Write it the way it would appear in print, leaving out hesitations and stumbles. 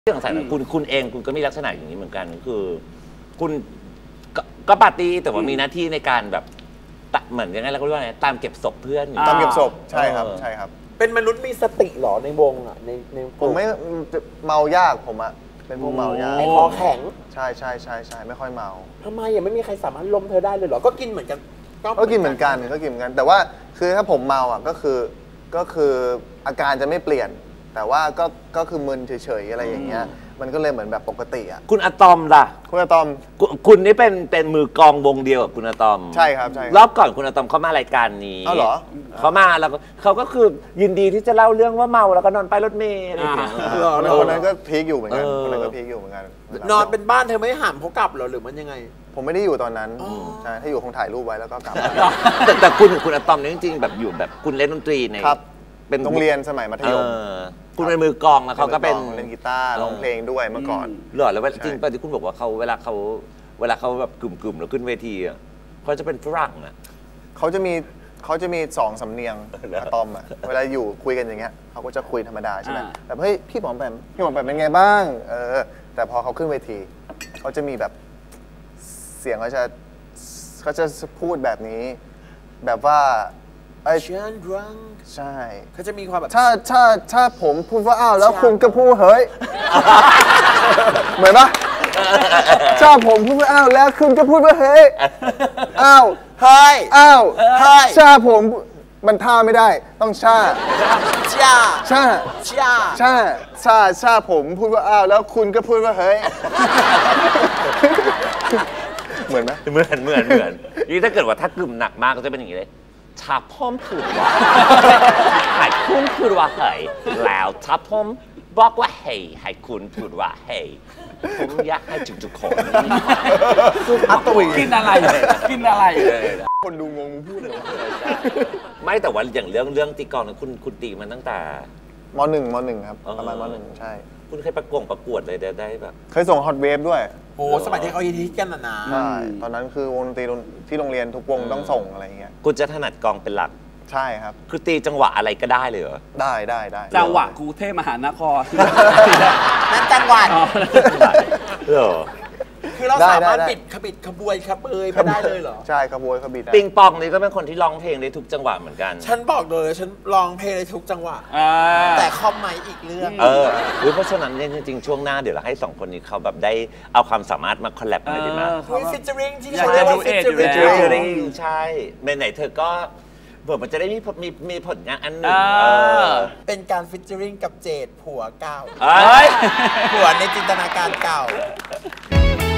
เรื่องสายคุณเองคุณก็มีลักษณะอย่างนี้เหมือนกันคือคุณก็ปาร์ตี้แต่ว่ามีหน้าที่ในการแบบเหมือนยังไงเราก็เรียกว่าไงตามเก็บศพเพื่อนตามเก็บศพใช่ครับใช่ครับเป็นมนุษย์มีสติหรอในวงอ่ะในผมไม่เมายากผมอะเป็นพวกเมายากคอแข็งใช่ไม่ค่อยเมาทำไมยังไม่มีใครสามารถล้มเธอได้เลยเหรอก็กินเหมือนกันก็กินเหมือนกันแต่ว่าคือถ้าผมเมาอ่ะก็คืออาการจะไม่เปลี่ยนแต่ว่าก็คือมึนเฉยๆอะไรอย่างเงี้ยมันก็เลยเหมือนแบบปกติอ่ะคุณอะตอมล่ะคุณอะตอมคุณนี่เป็นมือกองวงเดียวกับคุณอะตอมใช่ครับรอบก่อนคุณอะตอมเข้ามารายการนี้อ๋อเหรอเขามาแล้วเขาก็คือยินดีที่จะเล่าเรื่องว่าเมาแล้วก็นอนป้ายรถเมล์อะไรอย่างเงี้ยคนนั้นก็พีคอยู่เหมือนกันคนนั้นก็พีคอยู่เหมือนกันนอนเป็นบ้านเธอไม่หามเขากลับเหรอหรือมันยังไงผมไม่ได้อยู่ตอนนั้นใช่ถ้าอยู่คงถ่ายรูปไว้แล้วก็กลับแต่คุณอะตอมนี่จริงๆแบบอยู่แบบคุณเล่นดนตรีในเป็นโรงเรียนสมัยมัธยมคุณเป็นมือกลองแล้วเขาก็เป็นเล่นกีตาร์ร้องเพลงด้วยเมื่อก่อนหรอแล้วจริงป่ะที่คุณบอกว่าเขาเวลาเขาแบบกลุ่มแล้วขึ้นเวทีเขาจะเป็นฝรั่งอ่ะเขาจะมี2สำเนียงอะตอมอ่ะเวลาอยู่คุยกันอย่างเงี้ยเขาก็จะคุยธรรมดาใช่ไหมแบบเฮ้ยพี่ป๋อมแปมเป็นไงบ้างแต่พอเขาขึ้นเวทีเขาจะมีแบบเสียงเขาจะพูดแบบนี้แบบว่าฉันรังใช่เขาจะมีความแบบถ้าผมพูดว่าอ้าวแล้วคุณก็พูดเฮ้ยเหมือนปะถ้าผมพูดว่าอ้าวแล้วคุณก็พูดว่าเฮ้ยอ้าวเฮ้ยอ้าวชาผมมันท่าไม่ได้ต้องชาผมพูดว่าอ้าวแล้วคุณก็พูดว่าเฮ้ยเหมือนไหมเหมือนนี่ถ้าเกิดว่าถ้ากลุ่มหนักมากก็จะเป็นอย่างนี้เลยชาพมพูดว่าให้คุณพูดว่าเฮ้ยแล้วชาพมบอกว่าเฮ้ยให้คุณพูดว่าเฮ้ยผมอยากให้จุกๆคนกินอะไรคนดูงงพูดเลยไม่แต่ว่าอย่างเรื่องตีกลองเนี่ยคุณตีมันตั้งแต่ม.1 ครับประมาณม.1ใช่คุณเคยประกวดเลยได้แบบเคยส่งฮอตเวฟด้วยโอ้สมัยที่เขาฮิตกันนะใช่ตอนนั้นคือวงดนตรีที่โรงเรียนทุกวงต้องส่งอะไรอย่างเงี้ยคุณจะถนัดกลองเป็นหลักใช่ครับคือตีจังหวะอะไรก็ได้เลยเหรอได้จังหวะกรุงเทพมหานครนั่นจังหวัดเหรอคือเราสามารถปิดขบวยไปได้เลยเหรอใช่ขบวยขบิดปิงปองนี่ก็เป็นคนที่ร้องเพลงได้ทุกจังหวะเหมือนกันฉันบอกเลยฉันร้องเพลงได้ทุกจังหวะแต่คอมไมค์อีกเรื่องเพราะฉะนั้นจริงๆช่วงหน้าเดี๋ยวเราให้2คนนี้เขาแบบได้เอาความสามารถมาคอลแลบกันเลยดีไหมฟิชเจอริงที่อยากจะดูฟิชเจอริงใช่ไหนเธอก็เผื่อมันจะได้มีผลงานอันหนึ่งเป็นการฟิชเจอริงกับเจดผัวเก่าผัวในจินตนาการเก่า